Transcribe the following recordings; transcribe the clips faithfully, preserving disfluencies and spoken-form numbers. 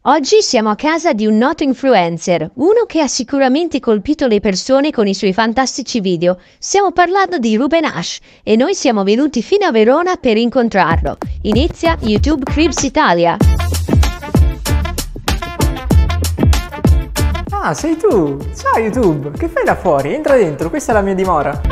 Oggi siamo a casa di un noto influencer, uno che ha sicuramente colpito le persone con i suoi fantastici video. Stiamo parlando di Ruben Ash e noi siamo venuti fino a Verona per incontrarlo. Inizia YouTube Cribs Italia. Ah, sei tu! Ciao YouTube! Che fai là fuori? Entra dentro, questa è la mia dimora.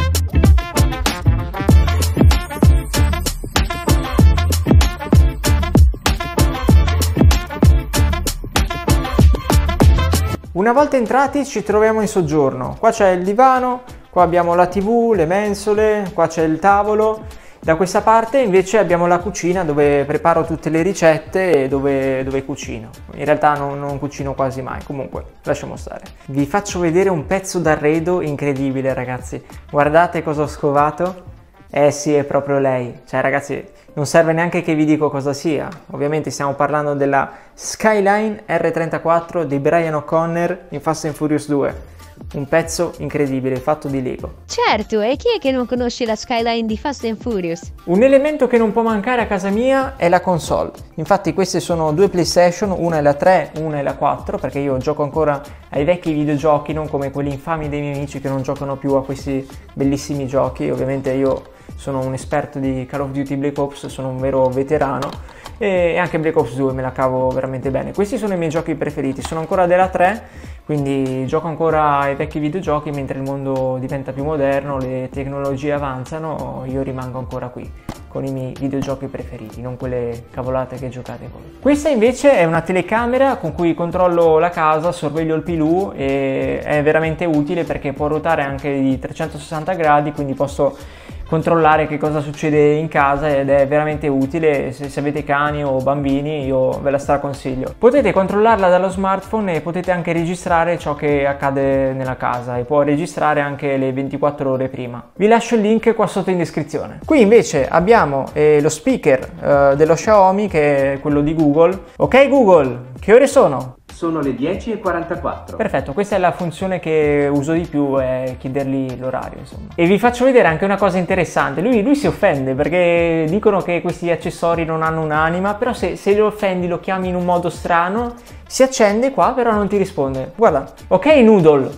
Una volta entrati ci troviamo in soggiorno. Qua c'è il divano, qua abbiamo la tivù, le mensole, qua c'è il tavolo. Da questa parte invece abbiamo la cucina dove preparo tutte le ricette e dove, dove cucino. In realtà non, non cucino quasi mai, comunque lasciamo stare. Vi faccio vedere un pezzo d'arredo incredibile, ragazzi. Guardate cosa ho scovato. Eh sì, è proprio lei. Cioè ragazzi, non serve neanche che vi dico cosa sia. Ovviamente stiamo parlando della Skyline R trentaquattro di Brian O'Connor in Fast and Furious due. Un pezzo incredibile, fatto di Lego. Certo, e chi è che non conosce la Skyline di Fast and Furious? Un elemento che non può mancare a casa mia è la console. Infatti queste sono due PlayStation, una è la tre, una è la quattro, perché io gioco ancora ai vecchi videogiochi, non come quelli infami dei miei amici che non giocano più a questi bellissimi giochi. Ovviamente io sono un esperto di Call of Duty Black Ops, sono un vero veterano e anche Black Ops due me la cavo veramente bene. Questi sono i miei giochi preferiti, sono ancora della tre, quindi gioco ancora ai vecchi videogiochi mentre il mondo diventa più moderno, le tecnologie avanzano, io rimango ancora qui con i miei videogiochi preferiti, non quelle cavolate che giocate voi. Questa invece è una telecamera con cui controllo la casa, sorveglio il pilù e è veramente utile perché può ruotare anche di trecentosessanta gradi, quindi posso controllare che cosa succede in casa ed è veramente utile. Se, se avete cani o bambini io ve la straconsiglio. Potete controllarla dallo smartphone e potete anche registrare ciò che accade nella casa e può registrare anche le ventiquattro ore prima. Vi lascio il link qua sotto in descrizione. Qui invece abbiamo eh, lo speaker eh, dello Xiaomi, che è quello di Google. Ok Google, che ore sono? Sono le dieci e quarantaquattro. Perfetto, questa è la funzione che uso di più, è chiedergli l'orario, insomma. E vi faccio vedere anche una cosa interessante. Lui, lui si offende perché dicono che questi accessori non hanno un'anima, però se, se lo offendi, lo chiami in un modo strano, si accende qua, però non ti risponde. Guarda, ok Noodle,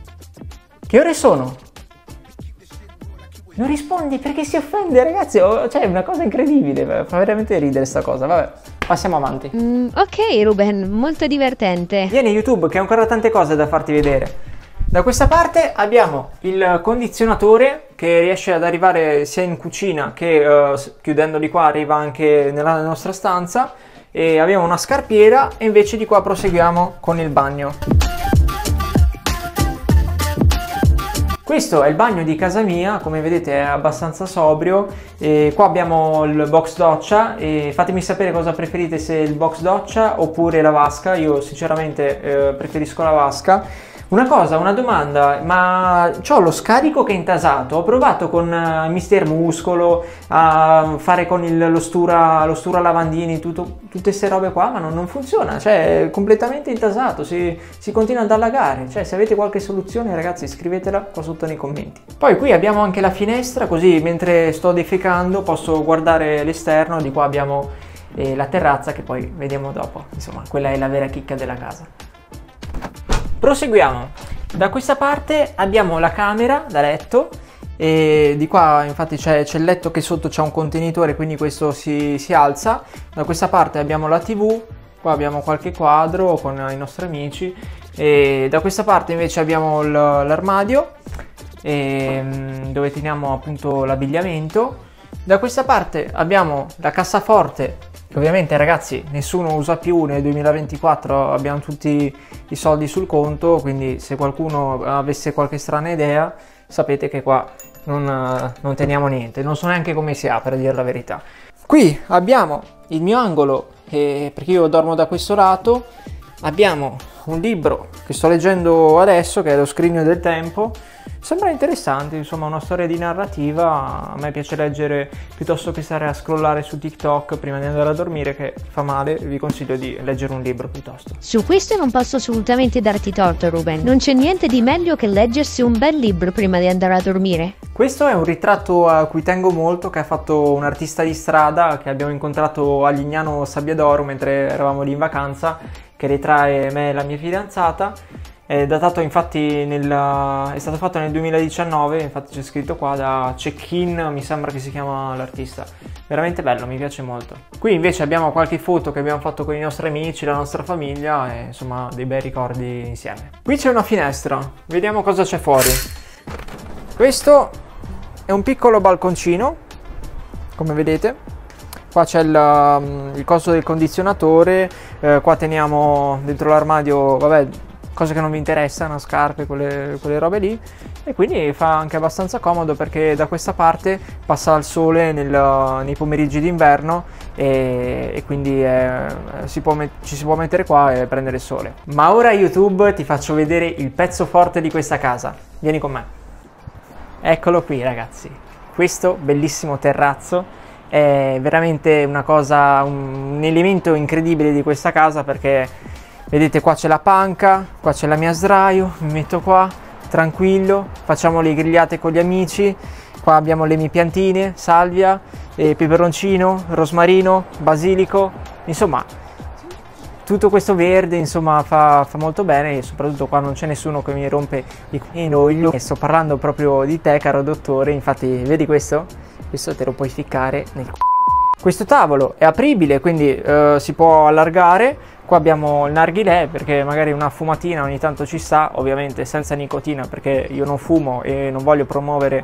che ore sono? Non rispondi perché si offende, ragazzi. Oh, cioè, è una cosa incredibile, fa veramente ridere sta cosa. Vabbè, passiamo avanti. Mm, ok Ruben, molto divertente. Vieni YouTube che ho ancora tante cose da farti vedere. Da questa parte abbiamo il condizionatore che riesce ad arrivare sia in cucina che uh, chiudendo di qua arriva anche nella nostra stanza. E abbiamo una scarpiera e invece di qua proseguiamo con il bagno. Questo è il bagno di casa mia, come vedete è abbastanza sobrio. E qua abbiamo il box doccia e fatemi sapere cosa preferite, se il box doccia oppure la vasca. Io sinceramente eh, preferisco la vasca. Una cosa, una domanda, ma c'ho lo scarico che è intasato. Ho provato con uh, Mister Muscolo a fare con il, lo, stura, lo stura lavandini, tutto, tutte queste robe qua, ma non, non funziona, cioè è completamente intasato, si, si continua ad allagare. Cioè se avete qualche soluzione ragazzi scrivetela qua sotto nei commenti. Poi qui abbiamo anche la finestra, così mentre sto defecando posso guardare l'esterno. Di qua abbiamo eh, la terrazza che poi vediamo dopo, insomma quella è la vera chicca della casa. Proseguiamo. Da questa parte abbiamo la camera da letto e di qua infatti c'è il letto che sotto c'è un contenitore, quindi questo si, si alza. Da questa parte abbiamo la tivù, qua abbiamo qualche quadro con i nostri amici e da questa parte invece abbiamo l'armadio dove teniamo appunto l'abbigliamento. Da questa parte abbiamo la cassaforte che ovviamente ragazzi nessuno usa più, nel duemilaventiquattro abbiamo tutti i soldi sul conto, quindi se qualcuno avesse qualche strana idea sapete che qua non, non teniamo niente, non so neanche come si apre a dire la verità. Qui abbiamo il mio angolo eh, perché io dormo da questo lato, abbiamo un libro che sto leggendo adesso che è Lo scrigno del tempo. Sembra interessante, insomma una storia di narrativa, a me piace leggere piuttosto che stare a scrollare su TikTok prima di andare a dormire, che fa male, vi consiglio di leggere un libro piuttosto. Su questo non posso assolutamente darti torto Ruben, non c'è niente di meglio che leggersi un bel libro prima di andare a dormire. Questo è un ritratto a cui tengo molto, che ha fatto un artista di strada che abbiamo incontrato a Lignano Sabbiadoro mentre eravamo lì in vacanza che ritrae me e la mia fidanzata. È datato infatti nel, è stato fatto nel duemiladiciannove, infatti c'è scritto qua da Check-in, mi sembra che si chiama l'artista. Veramente bello, mi piace molto. Qui invece abbiamo qualche foto che abbiamo fatto con i nostri amici, la nostra famiglia e insomma dei bei ricordi insieme. Qui c'è una finestra, vediamo cosa c'è fuori. Questo è un piccolo balconcino, come vedete. Qua c'è il, il coso del condizionatore, eh, qua teniamo dentro l'armadio, vabbè, cose che non vi interessano, scarpe, quelle, quelle robe lì, e quindi fa anche abbastanza comodo perché da questa parte passa il sole nel, nei pomeriggi d'inverno e, e quindi eh, si può ci si può mettere qua e prendere il sole. Ma ora YouTube ti faccio vedere il pezzo forte di questa casa, vieni con me. Eccolo qui ragazzi, questo bellissimo terrazzo è veramente una cosa, un, un elemento incredibile di questa casa perché vedete qua c'è la panca, qua c'è la mia sdraio, mi metto qua, tranquillo, facciamo le grigliate con gli amici, qua abbiamo le mie piantine, salvia, eh, peperoncino, rosmarino, basilico, insomma tutto questo verde insomma fa, fa molto bene e soprattutto qua non c'è nessuno che mi rompe i coglioni. E sto parlando proprio di te caro dottore, infatti vedi questo? Questo te lo puoi ficcare nel c***o. Questo tavolo è apribile, quindi eh, si può allargare. Qua abbiamo il narghilè perché magari una fumatina ogni tanto ci sta, ovviamente senza nicotina perché io non fumo e non voglio promuovere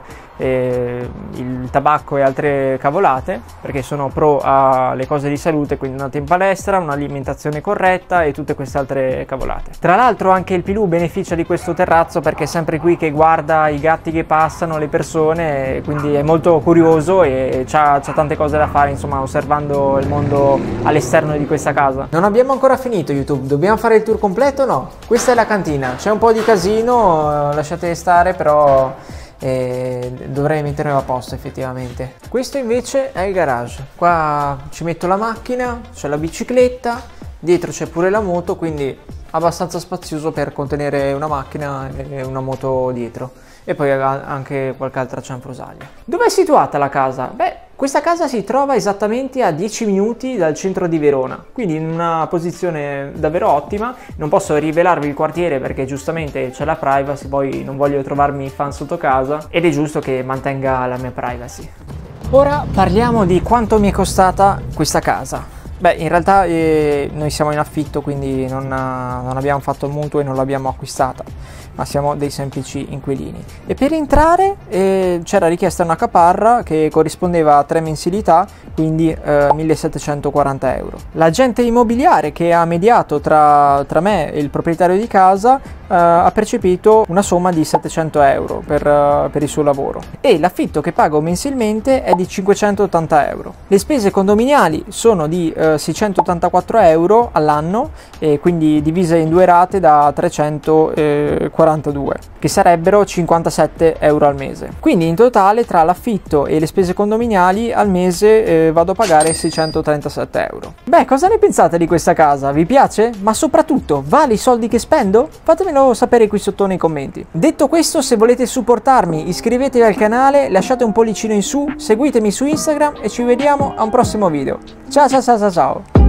eh, il tabacco e altre cavolate perché sono pro alle cose di salute, quindi andate in palestra, un'alimentazione corretta e tutte queste altre cavolate. Tra l'altro anche il Pilù beneficia di questo terrazzo perché è sempre qui che guarda i gatti che passano, le persone, quindi è molto curioso e c'ha tante cose da fare, insomma, osservando il mondo all'esterno di questa casa. Non abbiamo ancora finito YouTube, dobbiamo fare il tour completo o no? Questa è la cantina, c'è un po' di casino, lasciate stare, però eh, dovrei metterlo a posto effettivamente. Questo invece è il garage, qua ci metto la macchina, c'è la bicicletta, dietro c'è pure la moto, quindi abbastanza spazioso per contenere una macchina e una moto dietro. E poi anche qualche altra cianfrusaglia. Dove è situata la casa? Beh, questa casa si trova esattamente a dieci minuti dal centro di Verona, quindi in una posizione davvero ottima. Non posso rivelarvi il quartiere perché giustamente c'è la privacy, poi non voglio trovarmi fan sotto casa ed è giusto che mantenga la mia privacy. Ora parliamo di quanto mi è costata questa casa. Beh, in realtà eh, noi siamo in affitto, quindi non, non abbiamo fatto il mutuo e non l'abbiamo acquistata, ma siamo dei semplici inquilini. E per entrare eh, c'era richiesta una caparra che corrispondeva a tre mensilità, quindi eh, millesettecentoquaranta euro. L'agente immobiliare che ha mediato tra, tra me e il proprietario di casa eh, ha percepito una somma di settecento euro per, uh, per il suo lavoro e l'affitto che pago mensilmente è di cinquecentottanta euro. Le spese condominiali sono di uh, seicentottantaquattro euro all'anno e quindi divise in due rate da trecentoquarantadue, che sarebbero cinquantasette euro al mese. Quindi in totale tra l'affitto e le spese condominiali al mese eh, vado a pagare seicentotrentasette euro. Beh, cosa ne pensate di questa casa? Vi piace? Ma soprattutto vale i soldi che spendo? Fatemelo sapere qui sotto nei commenti. Detto questo, se volete supportarmi iscrivetevi al canale, lasciate un pollicino in su, seguitemi su Instagram e ci vediamo a un prossimo video. Ciao ciao ciao ciao ciao!